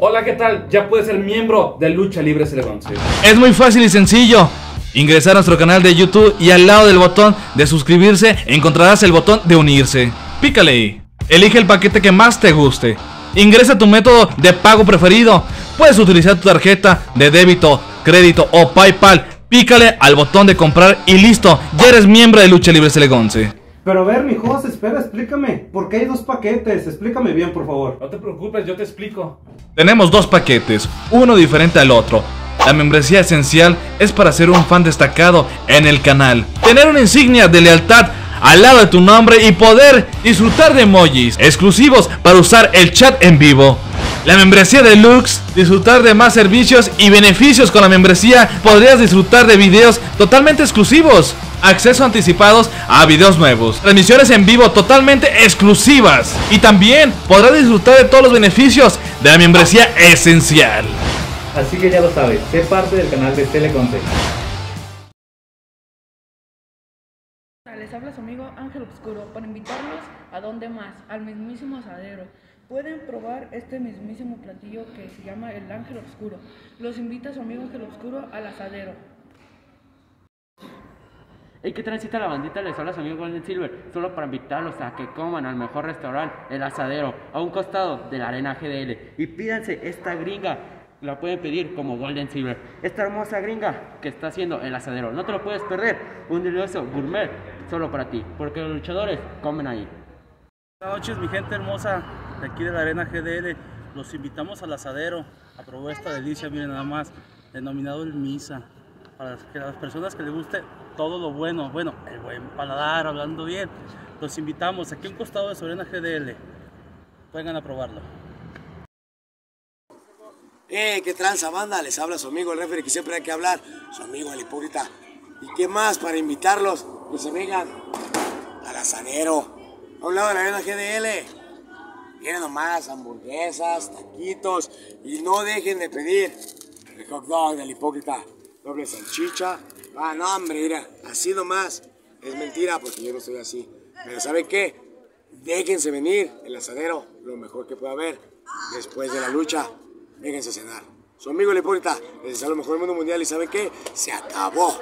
Hola, ¿qué tal? Ya puedes ser miembro de Lucha Libre Celegonce. Es muy fácil y sencillo. Ingresar a nuestro canal de YouTube y al lado del botón de suscribirse encontrarás el botón de unirse. Pícale ahí. Elige el paquete que más te guste. Ingresa tu método de pago preferido. Puedes utilizar tu tarjeta de débito, crédito o PayPal. Pícale al botón de comprar y listo, ya eres miembro de Lucha Libre Celegonce. Pero a ver, mi Jos, espera, explícame. ¿Por qué hay dos paquetes? Explícame bien, por favor. No te preocupes, yo te explico. Tenemos dos paquetes, uno diferente al otro. La membresía esencial es para ser un fan destacado en el canal, tener una insignia de lealtad al lado de tu nombre y poder disfrutar de emojis exclusivos para usar el chat en vivo. La membresía deluxe, disfrutar de más servicios y beneficios. Con la membresía podrías disfrutar de videos totalmente exclusivos, acceso anticipados a videos nuevos, transmisiones en vivo totalmente exclusivas y también podrás disfrutar de todos los beneficios de la membresía esencial. Así que ya lo sabes, sé parte del canal de Celegonce. Les habla su amigo Ángel Obscuro para invitarlos a donde más, al mismísimo asadero. Pueden probar este mismísimo platillo que se llama el Ángel Obscuro. Los invita su amigo Ángel Obscuro al asadero. Hey, ¿qué transita la bandita? Les habla su amigo Golden Silver, solo para invitarlos a que coman al mejor restaurante, El Asadero, a un costado de la Arena GDL. Y pídanse esta gringa, la pueden pedir como Golden Silver. Esta hermosa gringa que está haciendo El Asadero, no te lo puedes perder. Un delicioso gourmet solo para ti, porque los luchadores comen ahí. Buenas noches, mi gente hermosa de aquí de la Arena GDL. Los invitamos al Asadero a probar esta delicia, miren nada más, denominado el Misa. Para que las personas que les guste todo lo bueno, el buen paladar, hablando bien, los invitamos aquí a un costado de su Arena GDL. Vengan a probarlo. ¿Qué tranza, banda? Les habla su amigo el referee que siempre hay que hablar, su amigo el hipócrita. ¿Y qué más para invitarlos? Que se vengan al Asadero, a un lado de la Arena GDL. Vienen nomás hamburguesas, taquitos y no dejen de pedir el hot dog del hipócrita. Doble salchicha. Ah, no, hombre, mira, así nomás. Es mentira porque yo no soy así. Pero ¿saben qué? Déjense venir, el Asadero, lo mejor que pueda haber. Después de la lucha, déjense cenar. Su amigo el hipócrita, les desea lo mejor del mundo mundial y ¿saben qué? Se acabó.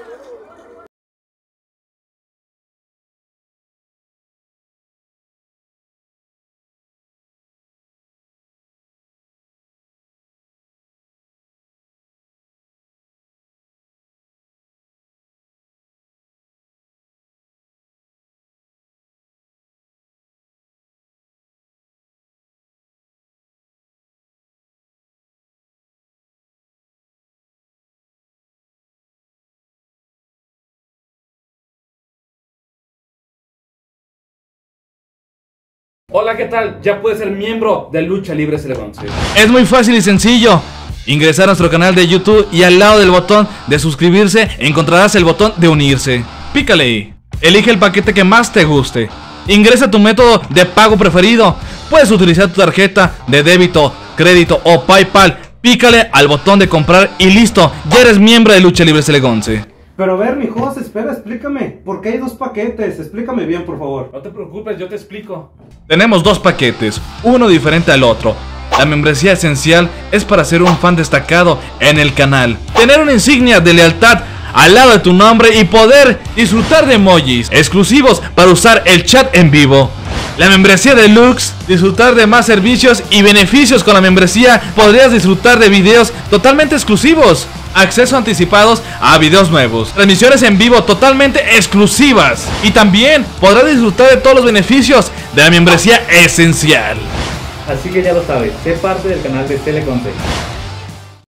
Hola, ¿qué tal? Ya puedes ser miembro de Lucha Libre Celegonce. Es muy fácil y sencillo. Ingresar a nuestro canal de YouTube y al lado del botón de suscribirse encontrarás el botón de unirse. Pícale ahí. Elige el paquete que más te guste. Ingresa tu método de pago preferido. Puedes utilizar tu tarjeta de débito, crédito o PayPal. Pícale al botón de comprar y listo, ya eres miembro de Lucha Libre Celegonce. Pero a ver, mi Jos, espera, explícame. ¿Por qué hay dos paquetes? Explícame bien, por favor. No te preocupes, yo te explico. Tenemos dos paquetes, uno diferente al otro. La membresía esencial es para ser un fan destacado en el canal, tener una insignia de lealtad al lado de tu nombre y poder disfrutar de emojis exclusivos para usar el chat en vivo. La membresía deluxe, disfrutar de más servicios y beneficios. Con la membresía podrías disfrutar de videos totalmente exclusivos, acceso anticipados a videos nuevos, transmisiones en vivo totalmente exclusivas y también podrás disfrutar de todos los beneficios de la membresía esencial. Así que ya lo sabes, sé parte del canal de Celegonce.